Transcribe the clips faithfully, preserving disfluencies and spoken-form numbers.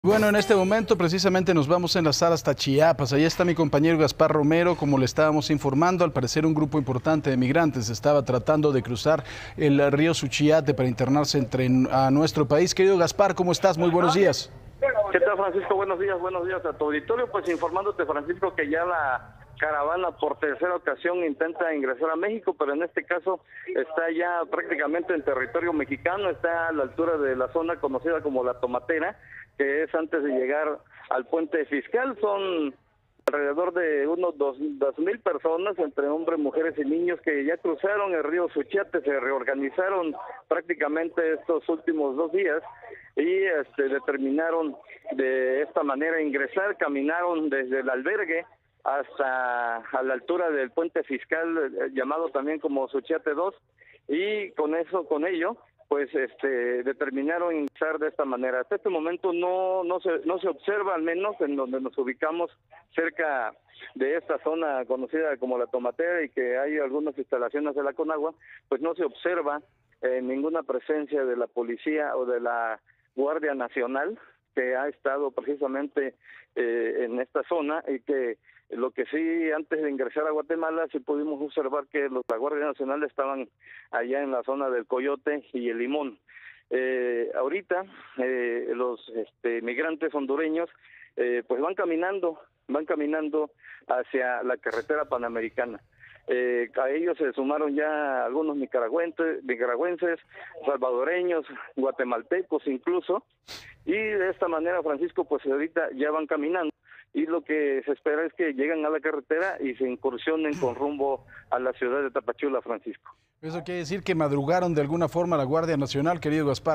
Bueno, en este momento precisamente nos vamos a enlazar hasta Chiapas. Allí está mi compañero Gaspar Romero. Como le estábamos informando, al parecer un grupo importante de migrantes estaba tratando de cruzar el río Suchiate para internarse entre a nuestro país. Querido Gaspar, ¿cómo estás? Muy buenos días. ¿Qué tal, Francisco? Buenos días, buenos días a tu auditorio. Pues informándote, Francisco, que ya la caravana por tercera ocasión intenta ingresar a México, pero en este caso está ya prácticamente en territorio mexicano, está a la altura de la zona conocida como La Tomatera, que es antes de llegar al puente fiscal. Son alrededor de unos dos, dos mil personas, entre hombres, mujeres y niños, que ya cruzaron el río Suchiate, se reorganizaron prácticamente estos últimos dos días y este, determinaron de esta manera ingresar. Caminaron desde el albergue hasta a la altura del puente fiscal, eh, llamado también como Suchiate dos, y con eso, con ello, pues este determinaron ingresar de esta manera. Hasta este momento no no se no se observa, al menos en donde nos ubicamos cerca de esta zona conocida como La Tomatera y que hay algunas instalaciones de la Conagua, pues no se observa eh, ninguna presencia de la policía o de la Guardia Nacional, que ha estado precisamente eh, en esta zona, y que lo que sí, antes de ingresar a Guatemala, sí pudimos observar que los, la Guardia Nacional estaban allá en la zona del Coyote y el Limón. Eh, ahorita eh, los este, migrantes hondureños eh, pues van caminando, van caminando hacia la carretera panamericana. Eh, a ellos se sumaron ya algunos nicaragüenses, nicaragüenses, salvadoreños, guatemaltecos incluso, y de esta manera, Francisco, pues ahorita ya van caminando, y lo que se espera es que lleguen a la carretera y se incursionen con rumbo a la ciudad de Tapachula, Francisco. ¿Eso quiere decir que madrugaron de alguna forma a la Guardia Nacional, querido Gaspar?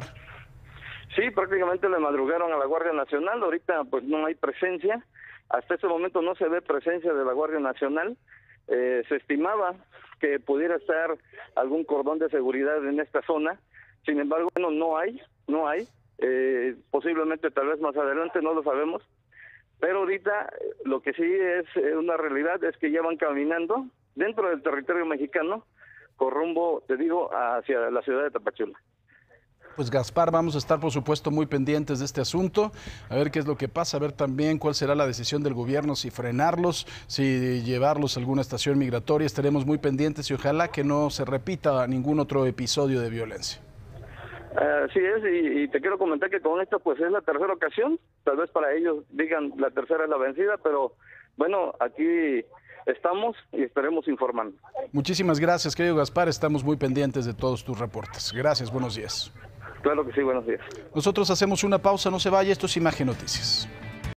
Sí, prácticamente le madrugaron a la Guardia Nacional. Ahorita pues no hay presencia, hasta este momento no se ve presencia de la Guardia Nacional. Eh, se estimaba que pudiera estar algún cordón de seguridad en esta zona, sin embargo, bueno, no hay, no hay, eh, posiblemente tal vez más adelante, no lo sabemos, pero ahorita lo que sí es una realidad es que ya van caminando dentro del territorio mexicano con rumbo, te digo, hacia la ciudad de Tapachula. Pues Gaspar, vamos a estar por supuesto muy pendientes de este asunto, a ver qué es lo que pasa, a ver también cuál será la decisión del gobierno, si frenarlos, si llevarlos a alguna estación migratoria. Estaremos muy pendientes y ojalá que no se repita ningún otro episodio de violencia. Así es, y, y te quiero comentar que con esta pues es la tercera ocasión, tal vez para ellos digan la tercera es la vencida, pero bueno, aquí estamos y estaremos informando. Muchísimas gracias, querido Gaspar, estamos muy pendientes de todos tus reportes. Gracias, buenos días. Claro que sí, buenos días. Nosotros hacemos una pausa, no se vaya, esto es Imagen Noticias.